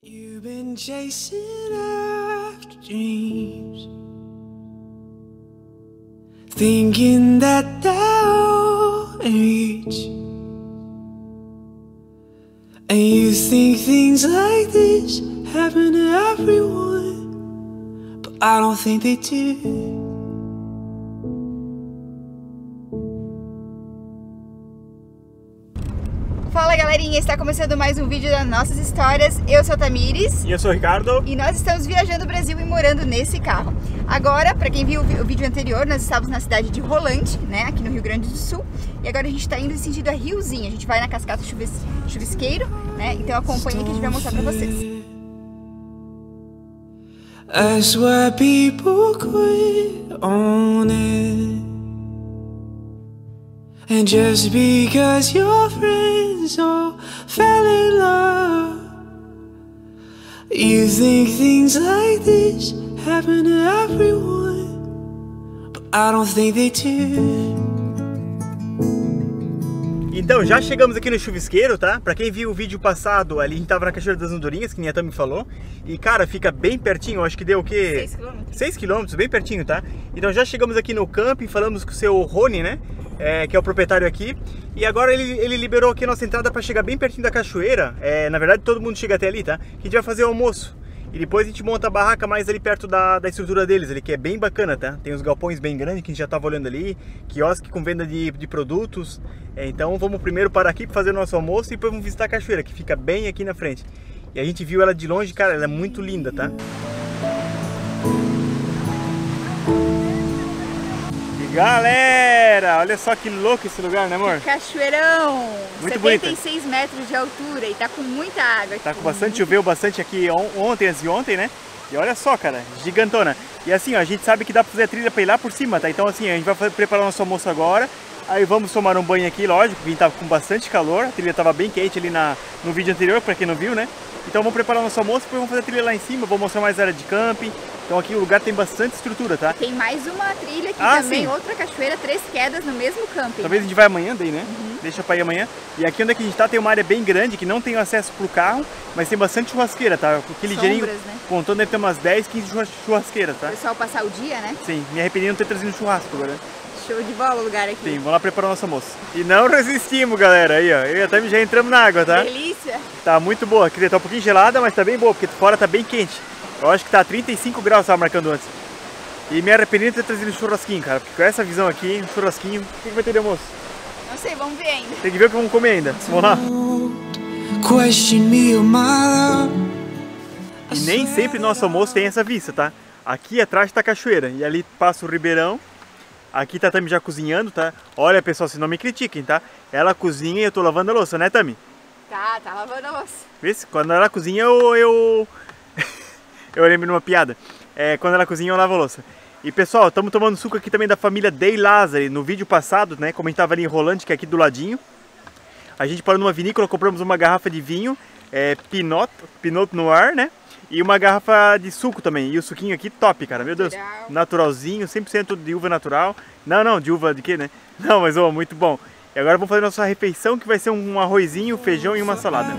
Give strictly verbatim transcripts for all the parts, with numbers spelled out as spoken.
You've been chasing after dreams, thinking that they'll reach, and you think things like this happen to everyone, but I don't think they do. Fala galerinha, está começando mais um vídeo das nossas histórias. Eu sou a Tamires. E eu sou o Ricardo. E nós estamos viajando o Brasil e morando nesse carro. Agora, para quem viu o vídeo anterior, nós estávamos na cidade de Rolante, né, aqui no Rio Grande do Sul. E agora a gente está indo em sentido a Riozinho. A gente vai na Cascata Chuvis... Chuvisqueiro, né, então acompanha que a gente vai mostrar para vocês. That's why people quit on it. And just because your friends all fell in love, you think things like this happen to everyone, but I don't think they do. Então, já chegamos aqui no chuvisqueiro, tá? Pra quem viu o vídeo passado, ali a gente tava na Cachoeira das Andorinhas, que nem a Tami falou. E, cara, fica bem pertinho, eu acho que deu o quê? seis quilômetros. seis quilômetros, bem pertinho, tá? Então já chegamos aqui no camping, falamos com o seu Rony, né? É, que é o proprietário aqui. E agora ele, ele liberou aqui a nossa entrada pra chegar bem pertinho da cachoeira. É, na verdade, todo mundo chega até ali, tá? Que a gente vai fazer o almoço. E depois a gente monta a barraca mais ali perto da, da estrutura deles, ali, que é bem bacana, tá? Tem uns galpões bem grandes que a gente já tava olhando ali, quiosque com venda de, de produtos. É, então vamos primeiro parar aqui para fazer o nosso almoço e depois vamos visitar a cachoeira, que fica bem aqui na frente. E a gente viu ela de longe, cara, ela é muito linda, tá? E galera, olha só que louco esse lugar, né, amor? Cachoeirão! Muito setenta e seis metros de altura e tá com muita água. Tá com bastante, choveu bastante aqui on, ontem, antes de ontem, né? E olha só, cara, gigantona. E assim, ó, a gente sabe que dá pra fazer a trilha pra ir lá por cima, tá? Então assim, a gente vai fazer, preparar o nosso almoço agora. Aí vamos tomar um banho aqui, lógico, porque a gente tava com bastante calor. A trilha tava bem quente ali na, no vídeo anterior, pra quem não viu, né? Então vamos preparar o nosso almoço, depois vamos fazer a trilha lá em cima. Vou mostrar mais área de camping. Então aqui o lugar tem bastante estrutura, tá? Tem mais uma trilha aqui ah, também, sim. Outra cachoeira, três quedas no mesmo camping. Talvez a gente vai amanhã daí, né? Uhum. Deixa pra ir amanhã. E aqui onde é que a gente tá tem uma área bem grande, que não tem acesso pro carro, mas tem bastante churrasqueira, tá? Aqui ligeirinho, né? contando, deve ter umas dez, quinze churrasqueiras, tá? O pessoal passar o dia, né? Sim, me arrependi de não ter trazido churrasco agora. Show de bola o lugar aqui. Sim, vamos lá preparar o nosso almoço. E não resistimos, galera. Aí, ó. Eu e a Tami já entramos na água, tá? Delícia! Tá muito boa. Quer dizer, tá um pouquinho gelada, mas tá bem boa, porque fora tá bem quente. Eu acho que tá trinta e cinco graus, tava marcando antes. E me arrependi de ter trazido churrasquinho, cara. Porque com essa visão aqui, um churrasquinho, o que, que vai ter de almoço? Não sei, vamos ver ainda. Tem que ver o que vamos comer ainda. Vamos lá. E nem sempre nosso almoço tem essa vista, tá? Aqui atrás tá a cachoeira e ali passa o ribeirão. Aqui tá a Tami já cozinhando, tá? Olha, pessoal, se não me critiquem, tá? Ela cozinha e eu tô lavando a louça, né, Tami? Tá, tá lavando a louça. Vê? Quando ela cozinha, eu... Eu, eu lembro de uma piada. É, quando ela cozinha, eu lavo a louça. E, pessoal, estamos tomando suco aqui também da família Day Lazari. No vídeo passado, né, como a gente tava ali em Rolante, que é aqui do ladinho, a gente parou numa vinícola, compramos uma garrafa de vinho, é, Pinot, Pinot Noir, né? E uma garrafa de suco também. E o suquinho aqui top, cara. Meu Deus. Natural. Naturalzinho, cem por cento de uva natural. Não, não, de uva de quê, né? Não, mas ó, muito bom. E agora vamos fazer nossa refeição, que vai ser um arrozinho, feijão e uma salada.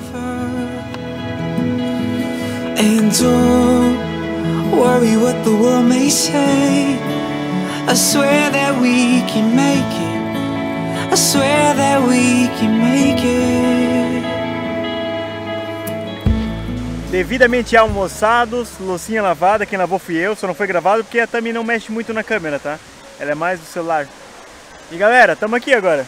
And don't worry what the world may say. I swear that we can make it. I swear that we can make it. Devidamente almoçados, loucinha lavada, quem lavou fui eu, só não foi gravado porque a Tami não mexe muito na câmera, tá? Ela é mais do celular. E galera, estamos aqui agora.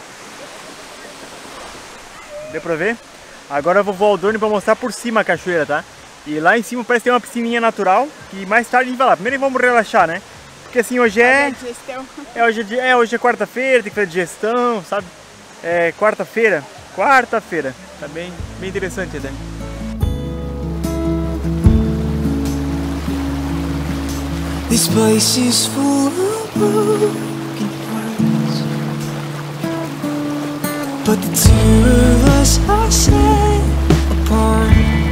Deu pra ver? Agora eu vou voar o drone pra mostrar por cima a cachoeira, tá? E lá em cima parece ter uma piscininha natural, que mais tarde a gente vai lá. Primeiro vamos relaxar, né? Porque assim, hoje é... É, hoje é, é, hoje é quarta-feira, tem que fazer digestão, sabe? É quarta-feira, quarta-feira. Tá bem, bem interessante até. This place is full of broken hearts, but the two of us are set apart.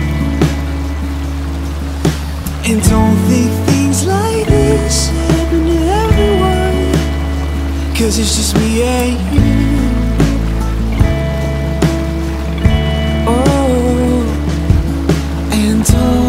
And don't think things like this happen to everyone, 'cause it's just me and you. Oh, and don't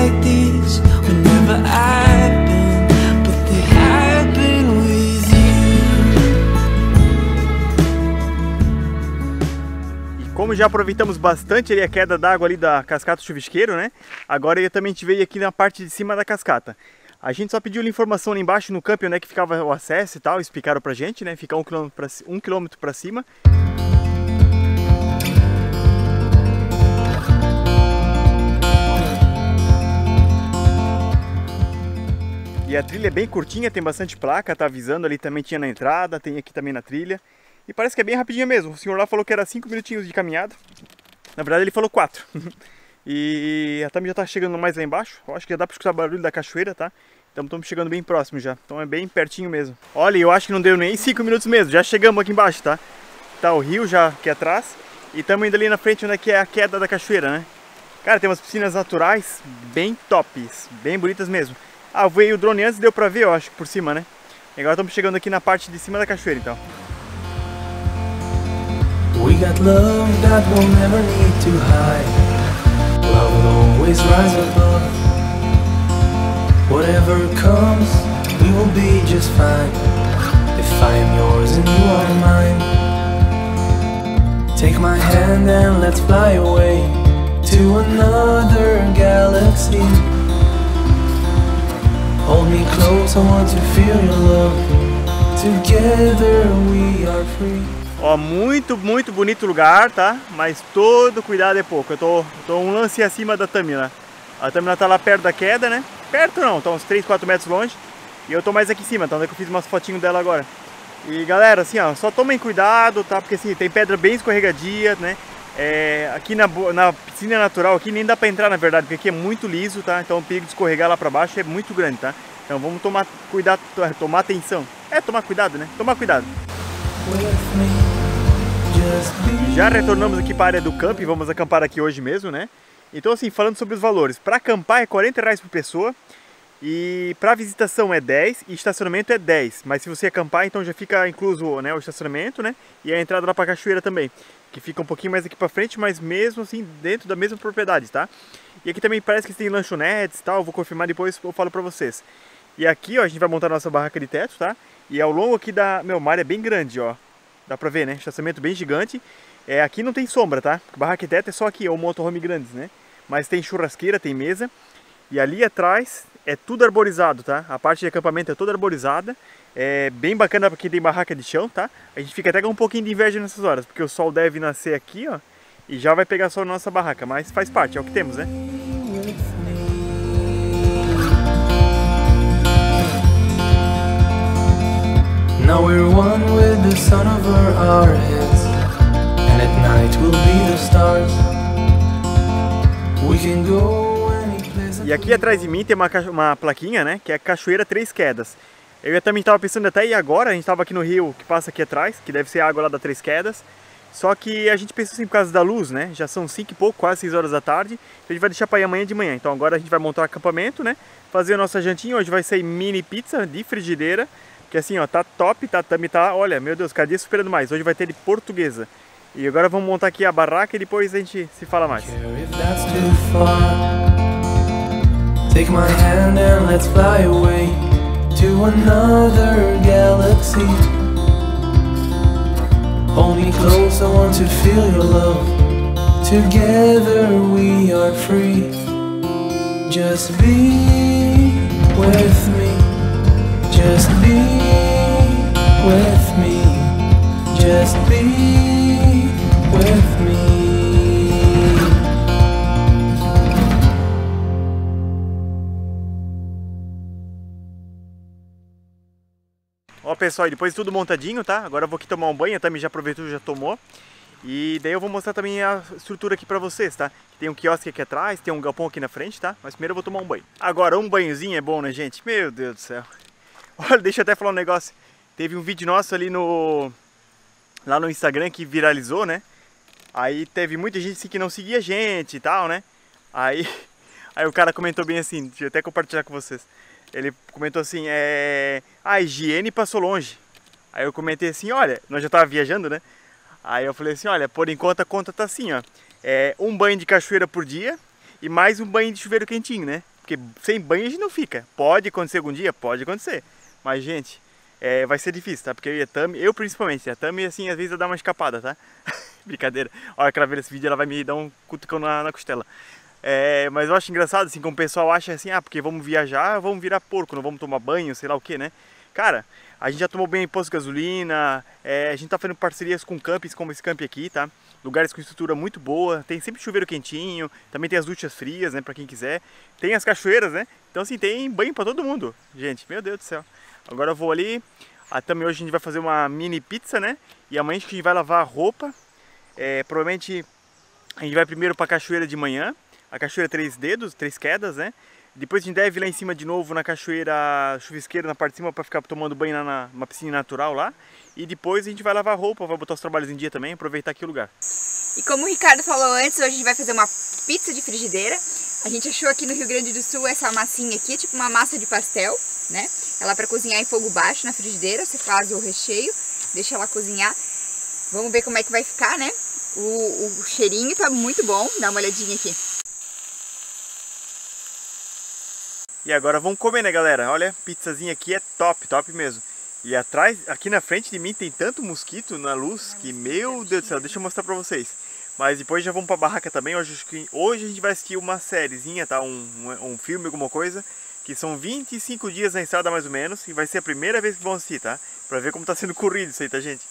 like these would never happen, but they happen with you. E como já aproveitamos bastante ali a queda d'água ali da cascata chuvisqueiro, né? Agora eu também te veio aqui na parte de cima da cascata. A gente só pediu informação lá embaixo no camping, onde é que ficava o acesso e tal, explicaram pra gente, né? Fica um quilômetro pra, um quilômetro pra cima. E a trilha é bem curtinha, tem bastante placa, tá avisando ali, também tinha na entrada, tem aqui também na trilha. E parece que é bem rapidinho mesmo, o senhor lá falou que era cinco minutinhos de caminhada. Na verdade ele falou quatro. E a Tami já tá chegando mais lá embaixo, eu acho que já dá pra escutar o barulho da cachoeira, tá? Então estamos chegando bem próximo já, então é bem pertinho mesmo. Olha, eu acho que não deu nem cinco minutos mesmo, já chegamos aqui embaixo, tá? Tá o rio já aqui atrás e estamos indo ali na frente onde é que é a queda da cachoeira, né? Cara, tem umas piscinas naturais bem tops, bem bonitas mesmo. Ah, eu voei o drone antes, deu pra ver, eu acho, por cima, né? E agora estamos chegando aqui na parte de cima da cachoeira, então. We got love that we'll never need to hide. Love will always rise above. Whatever comes, we will be just fine. If I am yours and you are mine, take my hand and let's fly away to another galaxy. Hold me close, I want to feel your love. Together we are free. Ó, muito, muito bonito lugar, tá? Mas todo cuidado é pouco. Eu tô, tô um lance acima da Tamina. A Tamina tá lá perto da queda, né? Perto não, tá uns três, quatro metros longe. E eu tô mais aqui em cima, tá? Onde é que eu fiz umas fotinhos dela agora. E galera, assim, ó, só tomem cuidado, tá? Porque assim, tem pedra bem escorregadia, né? É, aqui na, na piscina natural, aqui nem dá pra entrar na verdade, porque aqui é muito liso, tá? Então o perigo de escorregar lá pra baixo é muito grande, tá? Então vamos tomar cuidado, tomar atenção. É, tomar cuidado, né? Tomar cuidado. Já retornamos aqui para a área do camping, vamos acampar aqui hoje mesmo, né? Então assim, falando sobre os valores, para acampar é quarenta reais por pessoa e para visitação é dez e estacionamento é dez. Mas se você acampar, então já fica incluso, né, o estacionamento, né? E a entrada lá para a cachoeira também, que fica um pouquinho mais aqui para frente, mas mesmo assim dentro da mesma propriedade, tá? E aqui também parece que tem lanchonetes e tal, eu vou confirmar depois, eu falo para vocês. E aqui, ó, a gente vai montar a nossa barraca de teto, tá? E ao longo aqui da... Meu, mar é bem grande, ó. Dá pra ver, né? Estacionamento bem gigante. É, aqui não tem sombra, tá? Barraca de teto é só aqui, é o motorhome grandes, né? Mas tem churrasqueira, tem mesa. E ali atrás é tudo arborizado, tá? A parte de acampamento é toda arborizada. É bem bacana pra quem tem barraca de chão, tá? A gente fica até com um pouquinho de inveja nessas horas, porque o sol deve nascer aqui, ó. E já vai pegar sol na nossa barraca, mas faz parte, é o que temos, né? Now we're one with the sun over our heads, and at night we'll be the stars. We can go any place. E aqui atrás de mim tem uma, uma plaquinha, né, que é Cachoeira Três Quedas. Eu também estava pensando até ir agora, a gente estava aqui no rio que passa aqui atrás, que deve ser a água lá da Três Quedas. Só que a gente pensou assim por causa da luz, né, já são cinco e pouco, quase seis horas da tarde. Então a gente vai deixar para ir amanhã de manhã. Então agora a gente vai montar o acampamento, né, fazer a nossa jantinha. Hoje vai sair mini pizza de frigideira. Que assim, ó, tá top, tá, também tá, olha, meu Deus, cada dia superando mais. Hoje vai ter de portuguesa. E agora vamos montar aqui a barraca e depois a gente se fala mais. Take my hand and let's fly away to another galaxy. Hold me close, I want to feel your love. Together we are free. Just be with me. Just be with me, just be with me. Ó pessoal, e depois tudo montadinho, tá? Agora eu vou aqui tomar um banho, a Tami já aproveitou, já tomou. E daí eu vou mostrar também a estrutura aqui pra vocês, tá? Tem um quiosque aqui atrás, tem um galpão aqui na frente, tá? Mas primeiro eu vou tomar um banho. Agora, um banhozinho é bom, né gente? Meu Deus do céu. Olha, deixa eu até falar um negócio. Teve um vídeo nosso ali no... lá no Instagram que viralizou, né? Aí teve muita gente assim, que não seguia a gente e tal, né? Aí, aí o cara comentou bem assim, deixa eu até compartilhar com vocês. Ele comentou assim, é... a higiene passou longe. Aí eu comentei assim, olha, nós já tava viajando, né? Aí eu falei assim, olha, por enquanto a conta tá assim, ó. É um banho de cachoeira por dia e mais um banho de chuveiro quentinho, né? Porque sem banho a gente não fica. Pode acontecer algum dia? Pode acontecer. Mas, gente, é, vai ser difícil, tá? Porque eu e a Tami, eu principalmente, a Tami, assim, às vezes eu dá uma escapada, tá? Brincadeira. A hora que ela ver esse vídeo, ela vai me dar um cutucão na, na costela. É, mas eu acho engraçado, assim, como o pessoal acha assim, ah, porque vamos viajar, vamos virar porco, não vamos tomar banho, sei lá o que, né? Cara, a gente já tomou banho em posto de gasolina, é, a gente tá fazendo parcerias com campings como esse camp aqui, tá? Lugares com estrutura muito boa, tem sempre chuveiro quentinho, também tem as duchas frias, né, pra quem quiser. Tem as cachoeiras, né? Então, assim, tem banho pra todo mundo. Gente, meu Deus do céu. Agora eu vou ali, a Tami hoje a gente vai fazer uma mini pizza, né? E amanhã a gente vai lavar a roupa. É, provavelmente a gente vai primeiro pra cachoeira de manhã. A cachoeira Três Dedos, Três Quedas, né? Depois a gente deve ir lá em cima de novo na cachoeira chuvisqueira, na parte de cima, para ficar tomando banho lá na, numa piscina natural lá. E depois a gente vai lavar roupa, vai botar os trabalhos em dia também, aproveitar aqui o lugar. E como o Ricardo falou antes, hoje a gente vai fazer uma pizza de frigideira. A gente achou aqui no Rio Grande do Sul essa massinha aqui, tipo uma massa de pastel, né? Ela é para cozinhar em fogo baixo na frigideira, você faz o recheio, deixa ela cozinhar. Vamos ver como é que vai ficar, né? O, o cheirinho tá muito bom, dá uma olhadinha aqui. E agora vamos comer, né, galera? Olha, pizzazinha aqui é top, top mesmo. E atrás, aqui na frente de mim tem tanto mosquito na luz que, meu Deus do céu, deixa eu mostrar pra vocês. Mas depois já vamos pra barraca também. Hoje, hoje a gente vai assistir uma sériezinha, tá? Um, um, um filme, alguma coisa. Que são vinte e cinco dias na estrada mais ou menos. E vai ser a primeira vez que vão assistir, tá? Pra ver como tá sendo corrido isso aí, tá, gente?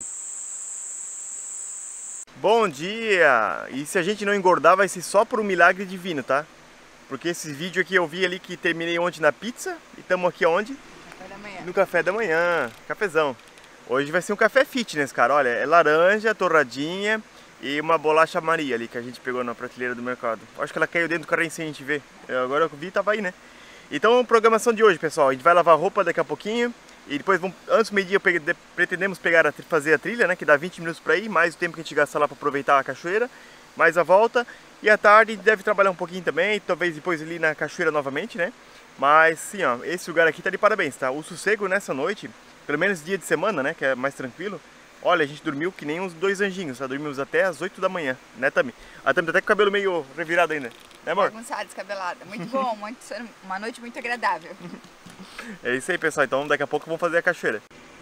Bom dia! E se a gente não engordar, vai ser só por um milagre divino, tá? Porque esse vídeo aqui eu vi ali que terminei ontem na pizza. E estamos aqui onde? Café da manhã. No café da manhã, cafezão. Hoje vai ser um café fitness, cara. Olha, é laranja, torradinha e uma bolacha Maria ali que a gente pegou na prateleira do mercado. Acho que ela caiu dentro do carrinho sem a gente ver. Eu, agora eu vi e tava aí, né? Então, programação de hoje, pessoal. A gente vai lavar roupa daqui a pouquinho. E depois, vamos, antes do meio-dia, pretendemos pegar a, fazer a trilha, né? Que dá vinte minutos pra ir, mais o tempo que a gente gasta lá pra aproveitar a cachoeira. Mais a volta. E à tarde a gente deve trabalhar um pouquinho também, talvez depois ali na cachoeira novamente, né? Mas sim, ó, esse lugar aqui tá de parabéns, tá? O sossego nessa noite, pelo menos dia de semana, né? Que é mais tranquilo. Olha, a gente dormiu que nem uns dois anjinhos, tá? Dormimos até as oito da manhã, né, Tami? A Tami tá até com o cabelo meio revirado ainda, né, amor? Bagunçada, descabelada. Muito bom, muito, uma noite muito agradável. É isso aí, pessoal. Então daqui a pouco vamos fazer a cachoeira.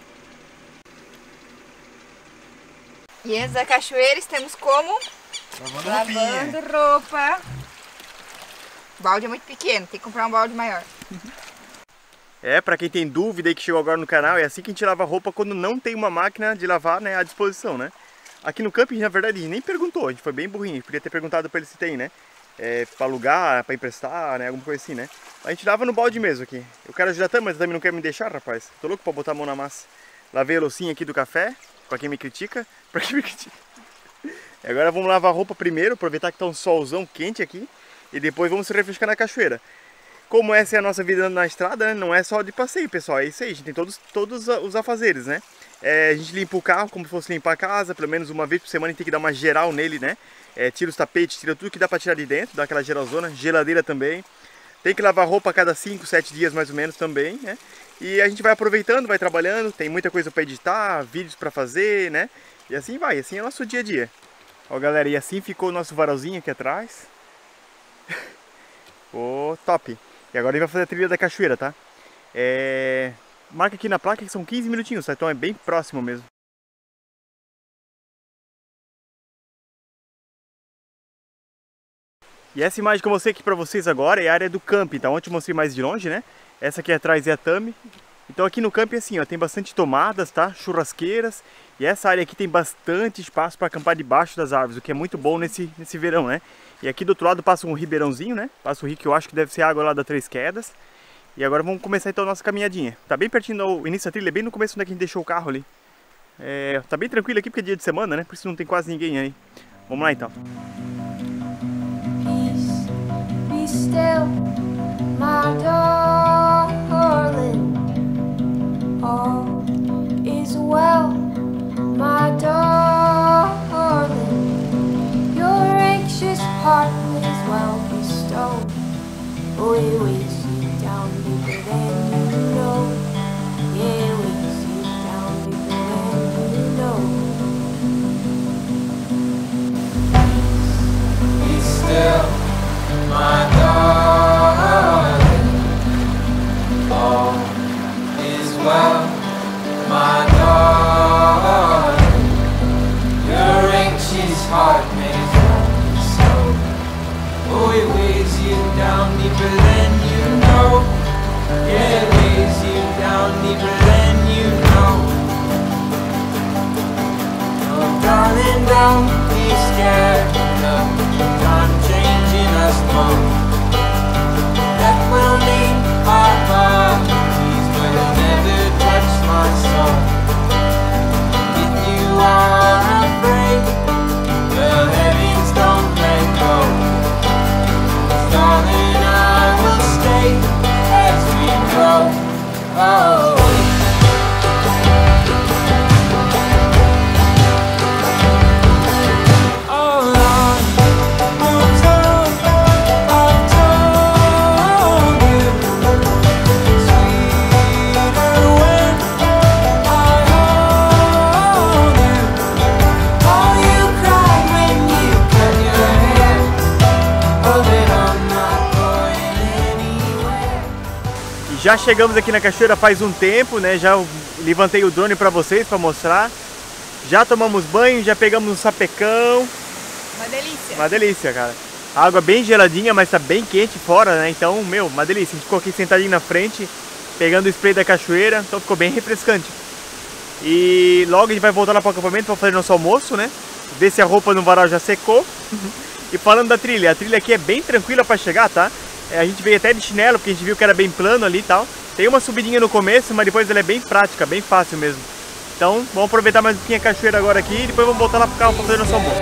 E antes da cachoeira estamos como? Lavando, Lavando roupa. O balde é muito pequeno, tem que comprar um balde maior. É, pra quem tem dúvida aí que chegou agora no canal, é assim que a gente lava roupa quando não tem uma máquina de lavar, né, à disposição, né? Aqui no camping, na verdade, a gente nem perguntou, a gente foi bem burrinho, a gente podia ter perguntado pra ele se tem, né? É, pra alugar, pra emprestar, né, alguma coisa assim, né? A gente lava no balde mesmo aqui. Eu quero ajudar também, mas também não quer me deixar, rapaz. Tô louco pra botar a mão na massa. Lavei a loucinha aqui do café, pra quem me critica, pra quem me critica. E agora vamos lavar a roupa primeiro, aproveitar que tá um solzão quente aqui. E depois vamos se refrescar na cachoeira. Como essa é a nossa vida na estrada, né? Não é só de passeio, pessoal. É isso aí, a gente tem todos, todos os afazeres, né? É, a gente limpa o carro como se fosse limpar a casa. Pelo menos uma vez por semana a gente tem que dar uma geral nele, né? É, tira os tapetes, tira tudo que dá pra tirar de dentro. Dá aquela geralzona, geladeira também. Tem que lavar roupa a cada cinco, sete dias mais ou menos também, né? E a gente vai aproveitando, vai trabalhando. Tem muita coisa pra editar, vídeos pra fazer, né? E assim vai, assim é o nosso dia a dia. Ó, galera, e assim ficou o nosso varalzinho aqui atrás. Ficou top. E agora a gente vai fazer a trilha da cachoeira, tá? É... Marca aqui na placa que são quinze minutinhos, tá? Então é bem próximo mesmo. E essa imagem que eu mostrei aqui pra vocês agora é a área do camping, tá? Ontem eu mostrei mais de longe, né? Essa aqui atrás é a Tami. Então aqui no camping assim, ó, tem bastante tomadas, tá? Churrasqueiras. E essa área aqui tem bastante espaço para acampar debaixo das árvores, o que é muito bom nesse, nesse verão, né? E aqui do outro lado passa um ribeirãozinho, né? Passa o rio que eu acho que deve ser a água lá da Três Quedas. E agora vamos começar então a nossa caminhadinha. Tá bem pertinho do início da trilha, bem no começo onde a gente deixou o carro ali. É, tá bem tranquilo aqui porque é dia de semana, né? Por isso não tem quase ninguém aí. Vamos lá então. Peace, be still, my darling. All is well, my darling. Your anxious heart is well bestowed. We weighs you down deeper than you know. Yeah, weighs you down deeper than you know. Be still, my darling. my darling. Your anxious heart may be slow. Oh, it weighs you down deeper than you know. Yeah, it weighs you down deeper than you know. Oh, darling, don't be scared of time changing us both. That will leave our bodies, but it'll never touch my soul. If you are afraid, well, heavens don't let go. Darling, I will stay as we grow. Oh. Já chegamos aqui na cachoeira faz um tempo, né? Já levantei o drone para vocês, para mostrar. Já tomamos banho, já pegamos um sapecão. Uma delícia. Uma delícia, cara. A água bem geladinha, mas tá bem quente fora, né? Então, meu, uma delícia. A gente ficou aqui sentadinho na frente, pegando o spray da cachoeira, então ficou bem refrescante. E logo a gente vai voltar lá para o acampamento para fazer nosso almoço, né? Ver se a roupa no varal já secou. E falando da trilha, a trilha aqui é bem tranquila para chegar, tá? A gente veio até de chinelo, porque a gente viu que era bem plano ali e tal. Tem uma subidinha no começo, mas depois ela é bem prática, bem fácil mesmo. Então, vamos aproveitar mais um pouquinho a cachoeira agora aqui e depois vamos voltar lá pro carro para fazer nosso almoço.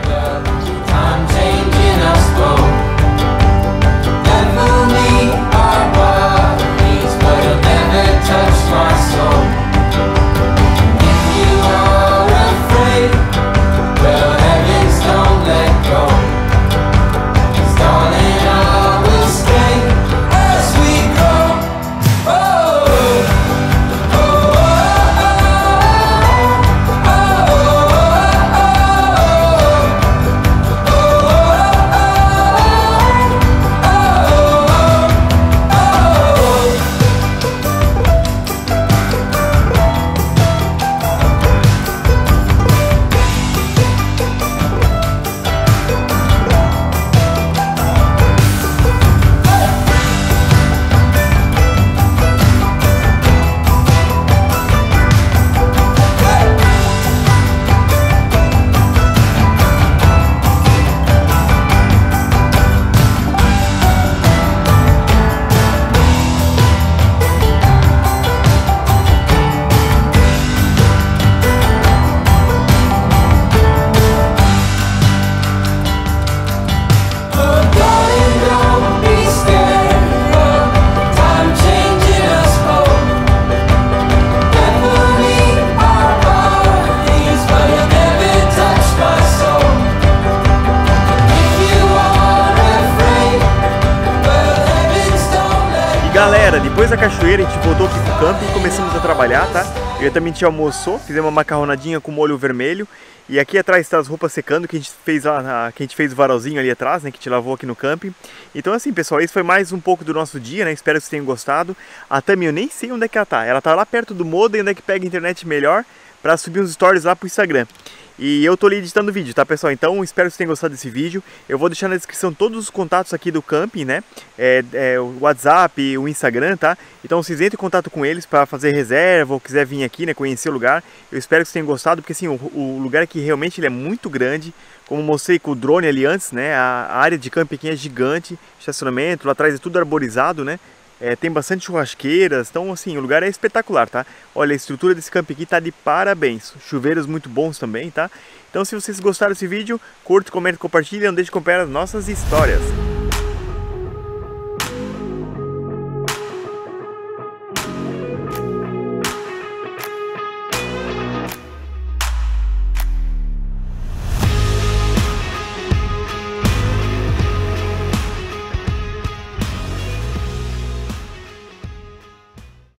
Galera, depois da cachoeira a gente voltou aqui pro camping e começamos a trabalhar, tá? Eu também te almoçou, fizemos uma macarronadinha com molho vermelho. E aqui atrás está as roupas secando que a gente fez lá, que a gente fez o varalzinho ali atrás, né? Que a gente lavou aqui no camping. Então assim, pessoal, esse foi mais um pouco do nosso dia, né? Espero que vocês tenham gostado. A Tami, eu nem sei onde é que ela tá. Ela tá lá perto do modem, onde é que pega a internet melhor para subir uns stories lá pro Instagram. E eu tô ali editando o vídeo, tá, pessoal? Então espero que vocês tenham gostado desse vídeo. Eu vou deixar na descrição todos os contatos aqui do camping, né? É, é, o WhatsApp, o Instagram, tá? Então vocês entrem em contato com eles para fazer reserva ou quiser vir aqui, né? Conhecer o lugar. Eu espero que vocês tenham gostado, porque assim, o, o lugar aqui realmente ele é muito grande. Como mostrei com o drone ali antes, né? A, a área de camping aqui é gigante. Estacionamento, lá atrás é tudo arborizado, né? É, tem bastante churrasqueiras, então assim, o lugar é espetacular, tá? Olha, a estrutura desse camping aqui tá de parabéns. Chuveiros muito bons também, tá? Então se vocês gostaram desse vídeo, curte, comenta, compartilha e não deixe de acompanhar as nossas histórias.